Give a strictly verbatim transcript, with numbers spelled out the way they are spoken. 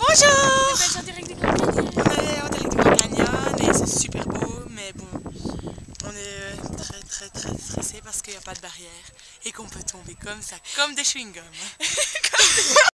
Bonjour! On est en direct du Grand Canyon. On est en direct du Grand Canyon et c'est super beau, mais bon, on est très très très stressé parce qu'il n'y a pas de barrière et qu'on peut tomber comme ça, comme des chewing-gums.